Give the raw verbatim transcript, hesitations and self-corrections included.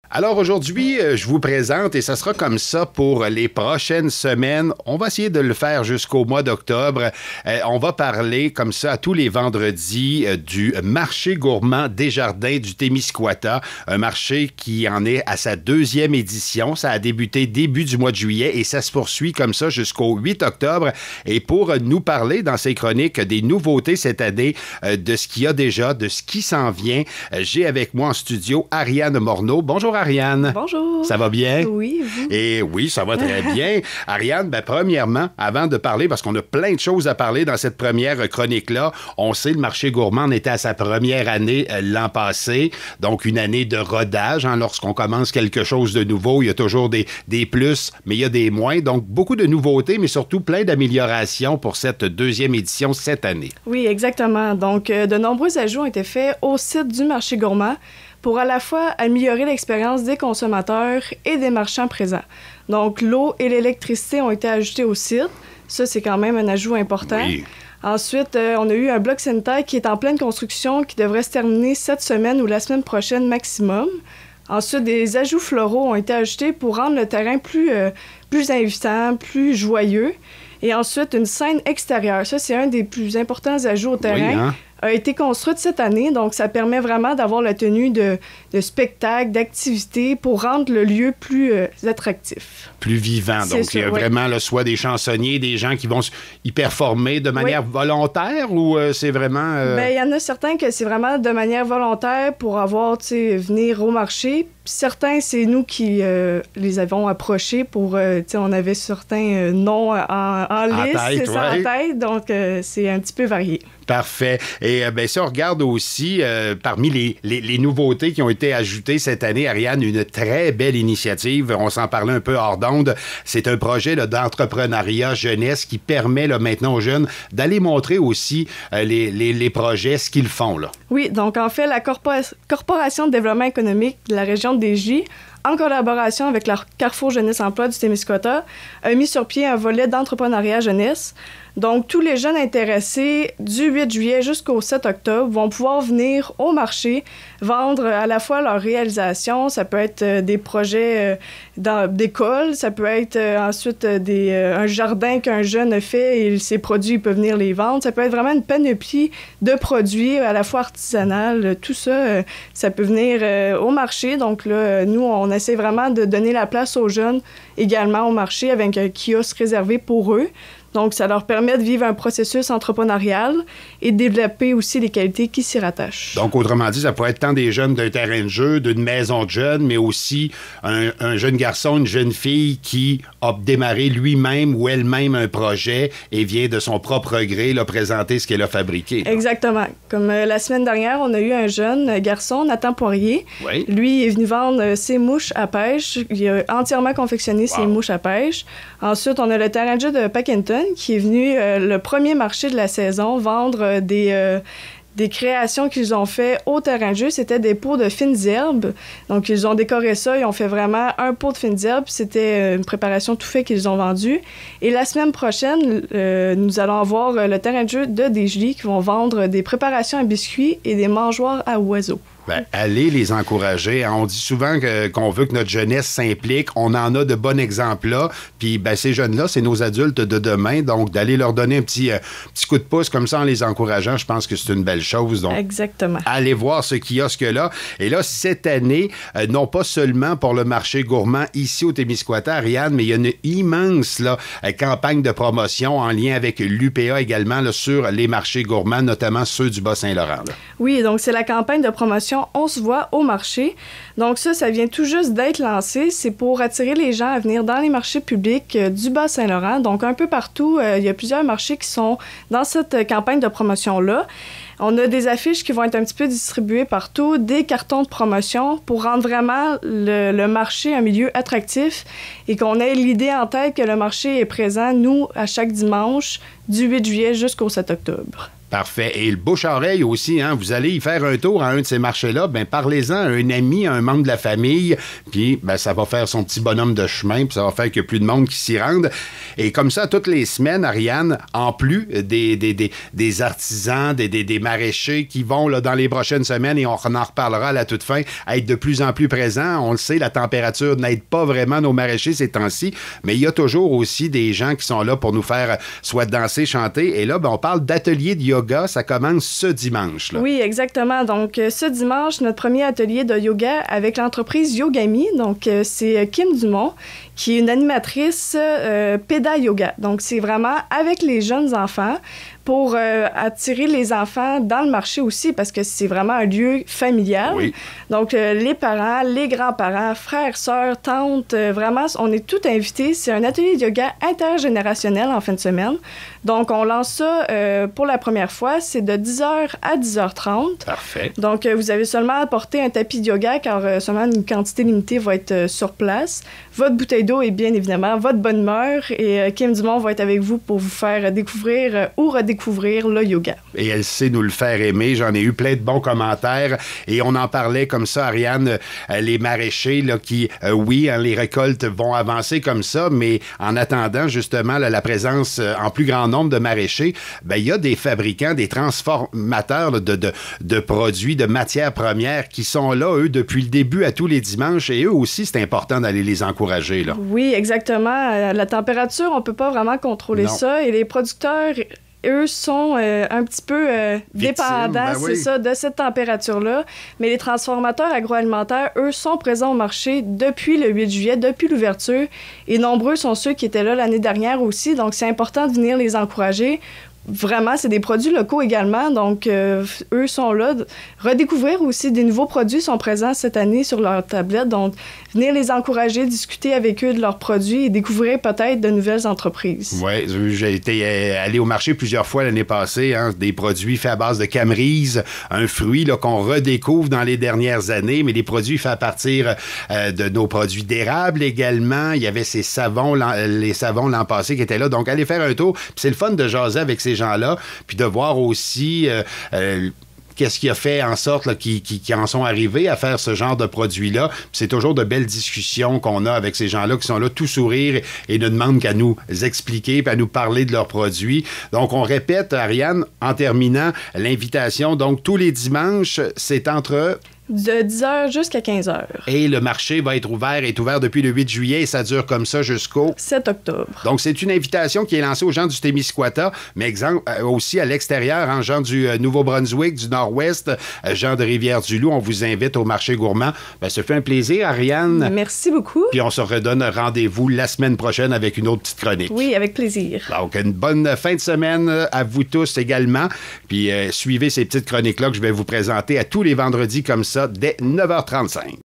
Alors aujourd'hui, euh, je vous présente, et ça sera comme ça pour les prochaines semaines. On va essayer de le faire jusqu'au mois d'octobre. Euh, on va parler comme ça tous les vendredis euh, du marché gourmand Desjardins du Témiscouata, un marché qui en est à sa deuxième édition. Ça a débuté début du mois de juillet et ça se poursuit comme ça jusqu'au huit octobre. Et pour nous parler dans ces chroniques des nouveautés cette année, euh, de ce qu'il y a déjà, de ce qui s'en vient, euh, j'ai avec moi en studio Ariane Morneau. Bonjour Ariane. Bonjour. Ça va bien? Oui, vous? Et oui, ça va très bien. Ariane, ben, premièrement, avant de parler, parce qu'on a plein de choses à parler dans cette première chronique-là, on sait le marché gourmand, on était à sa première année euh, l'an passé, donc une année de rodage. Hein, lorsqu'on commence quelque chose de nouveau, il y a toujours des, des plus, mais il y a des moins. Donc, beaucoup de nouveautés, mais surtout plein d'améliorations pour cette deuxième édition cette année. Oui, exactement. Donc, euh, de nombreux ajouts ont été faits au site du marché gourmand pour à la fois améliorer l'expérience des consommateurs et des marchands présents. Donc, l'eau et l'électricité ont été ajoutés au site. Ça, c'est quand même un ajout important. Oui. Ensuite, euh, on a eu un bloc sanitaire qui est en pleine construction, qui devrait se terminer cette semaine ou la semaine prochaine maximum. Ensuite, des ajouts floraux ont été ajoutés pour rendre le terrain plus, euh, plus invitant, plus joyeux. Et ensuite, une scène extérieure. Ça, c'est un des plus importants ajouts au terrain. Oui, hein? A été construite cette année, donc ça permet vraiment d'avoir la tenue de, de spectacles, d'activités pour rendre le lieu plus euh, attractif. Plus vivant. C'est Donc, ça, il y a oui. vraiment là, soit des chansonniers, des gens qui vont y performer de manière Oui. volontaire ou euh, c'est vraiment... euh, Bien, il y en a certains que c'est vraiment de manière volontaire pour avoir, tu sais, venir au marché. Puis certains, c'est nous qui euh, les avons approchés pour, euh, tu sais, on avait certains euh, noms en, en liste, tête, c'est ça, ouais. en tête, donc euh, c'est un petit peu varié. Parfait. Et euh, ben, si on regarde aussi, euh, parmi les, les, les nouveautés qui ont été ajoutées cette année, Ariane, une très belle initiative. On s'en parlait un peu hors d'onde. C'est un projet là, d'entrepreneuriat jeunesse qui permet là, maintenant aux jeunes d'aller montrer aussi euh, les, les, les projets, ce qu'ils font. Là. Oui, donc en fait, la Corpora- Corporation de développement économique de la région de Desjardins, en collaboration avec la Carrefour Jeunesse Emploi du Témiscouata, a mis sur pied un volet d'entrepreneuriat jeunesse. Donc, tous les jeunes intéressés du huit juillet jusqu'au sept octobre vont pouvoir venir au marché, vendre à la fois leurs réalisations. Ça peut être euh, des projets euh, dans, d'école, ça peut être euh, ensuite euh, des, euh, un jardin qu'un jeune a fait et ses produits, il peut venir les vendre. Ça peut être vraiment une panoplie de produits à la fois artisanales. Tout ça, euh, ça peut venir euh, au marché. Donc là, euh, nous, on essaie vraiment de donner la place aux jeunes également au marché avec un kiosque réservé pour eux. Donc, ça leur permet de vivre un processus entrepreneurial et de développer aussi les qualités qui s'y rattachent. Donc, autrement dit, ça pourrait être tant des jeunes d'un terrain de jeu, d'une maison de jeunes, mais aussi un, un jeune garçon, une jeune fille qui a démarré lui-même ou elle-même un projet et vient de son propre gré là, présenter ce qu'elle a fabriqué. Là. Exactement. Comme euh, la semaine dernière, on a eu un jeune garçon, Nathan Poirier. Oui. Lui est venu vendre euh, ses mouches à pêche. Il a entièrement confectionné Wow. ses mouches à pêche. Ensuite, on a le terrain de jeu de Packenton qui est venu euh, le premier marché de la saison vendre euh, des, euh, des créations qu'ils ont fait au terrain de jeu. C'était des pots de fines herbes. Donc, ils ont décoré ça. Ils ont fait vraiment un pot de fines herbes. C'était une préparation tout fait qu'ils ont vendue. Et la semaine prochaine, euh, nous allons avoir le terrain de jeu de Desjardins qui vont vendre des préparations à biscuits et des mangeoires à oiseaux. Ben, allez les encourager. On dit souvent que, qu'on veut que notre jeunesse s'implique. On en a de bons exemples là. Puis ben, ces jeunes-là, c'est nos adultes de demain. Donc, d'aller leur donner un petit, euh, petit coup de pouce comme ça en les encourageant, je pense que c'est une belle chose. Donc, exactement. Allez voir ce kiosque-là. Et là, cette année, euh, non pas seulement pour le marché gourmand ici au Témiscouata, Ariane, mais il y a une immense là, euh, campagne de promotion en lien avec l'U P A également là, sur les marchés gourmands, notamment ceux du Bas-Saint-Laurent. Là. Oui, donc c'est la campagne de promotion On se voit au marché. Donc ça, ça vient tout juste d'être lancé. C'est pour attirer les gens à venir dans les marchés publics euh, du Bas-Saint-Laurent. Donc un peu partout, euh, il y a plusieurs marchés qui sont dans cette euh, campagne de promotion-là. On a des affiches qui vont être un petit peu distribuées partout, des cartons de promotion pour rendre vraiment le, le marché un milieu attractif et qu'on ait l'idée en tête que le marché est présent, nous, à chaque dimanche, du huit juillet jusqu'au sept octobre. Parfait. Et le bouche-oreille aussi, hein? Vous allez y faire un tour à un de ces marchés-là, ben parlez-en à un ami, à un membre de la famille, puis ben, ça va faire son petit bonhomme de chemin, puis ça va faire qu'il y a plus de monde qui s'y rende. Et comme ça, toutes les semaines, Ariane, en plus des, des, des, des artisans, des, des, des maraîchers qui vont là, dans les prochaines semaines, et on en reparlera à la toute fin, à être de plus en plus présents. On le sait, la température n'aide pas vraiment nos maraîchers ces temps-ci, mais il y a toujours aussi des gens qui sont là pour nous faire soit danser, chanter. Et là, ben, on parle d'atelier de yoga. Yoga, ça commence ce dimanche. Là. Oui, exactement. Donc, euh, ce dimanche, notre premier atelier de yoga avec l'entreprise Yogami. Donc, euh, c'est Kim Dumont, qui est une animatrice euh, Péda Yoga. Donc, c'est vraiment avec les jeunes enfants pour euh, attirer les enfants dans le marché aussi, parce que c'est vraiment un lieu familial. Oui. Donc, euh, les parents, les grands-parents, frères, sœurs, tantes, euh, vraiment, on est tous invités. C'est un atelier de yoga intergénérationnel en fin de semaine. Donc, on lance ça euh, pour la première fois. C'est de dix heures à dix heures trente. Parfait. Donc, euh, vous avez seulement à apporter un tapis de yoga, car euh, seulement une quantité limitée va être euh, sur place. Votre bouteille d'eau et bien évidemment votre bonne humeur. Et euh, Kim Dumont va être avec vous pour vous faire découvrir euh, ou redécouvrir le yoga. Et elle sait nous le faire aimer. J'en ai eu plein de bons commentaires. Et on en parlait comme ça, Ariane, euh, les maraîchers là, qui, euh, oui, hein, les récoltes vont avancer comme ça, mais en attendant justement là, la présence euh, en plus grand nombre de maraîchers, ben, il y a des fabricants, des transformateurs là, de, de, de produits, de matières premières qui sont là, eux, depuis le début à tous les dimanches. Et eux aussi, c'est important d'aller les encourager. Là. Oui, exactement. Euh, la température, on peut pas vraiment contrôler Non. ça. Et les producteurs, eux, sont euh, un petit peu euh, Victimes, dépendants, ben c'est oui. ça, de cette température-là. Mais les transformateurs agroalimentaires, eux, sont présents au marché depuis le huit juillet, depuis l'ouverture. Et nombreux sont ceux qui étaient là l'année dernière aussi. Donc, c'est important de venir les encourager. Vraiment, c'est des produits locaux également, donc euh, eux sont là. Redécouvrir aussi des nouveaux produits sont présents cette année sur leur tablette, donc venir les encourager, discuter avec eux de leurs produits et découvrir peut-être de nouvelles entreprises. Oui, j'ai été euh, allé au marché plusieurs fois l'année passée, hein, des produits faits à base de camerise, un fruit là, qu'on redécouvre dans les dernières années, mais des produits faits à partir euh, de nos produits d'érable également. Il y avait ces savons, les savons l'an passé qui étaient là, donc allez faire un tour. Puis c'est le fun de jaser avec ces gens-là, puis de voir aussi euh, euh, qu'est-ce qui a fait en sorte là, qu'ils, qu'ils, qu'ils en sont arrivés à faire ce genre de produit-là. Puis c'est toujours de belles discussions qu'on a avec ces gens-là qui sont là tout sourire et ne demandent qu'à nous expliquer puis à nous parler de leurs produits. Donc, on répète, Ariane, en terminant, l'invitation. Donc, tous les dimanches, c'est entre... De dix heures jusqu'à quinze heures. Et le marché va être ouvert, est ouvert depuis le huit juillet et ça dure comme ça jusqu'au... sept octobre. Donc, c'est une invitation qui est lancée aux gens du Témiscouata, mais exemple, euh, aussi à l'extérieur, en gens du euh, Nouveau-Brunswick, du Nord-Ouest, euh, gens de Rivière-du-Loup. On vous invite au marché gourmand. Ben, ça fait un plaisir, Ariane. Merci beaucoup. Puis on se redonne rendez-vous la semaine prochaine avec une autre petite chronique. Oui, avec plaisir. Donc, une bonne fin de semaine à vous tous également. Puis euh, suivez ces petites chroniques-là que je vais vous présenter à tous les vendredis comme ça, dès neuf heures trente-cinq.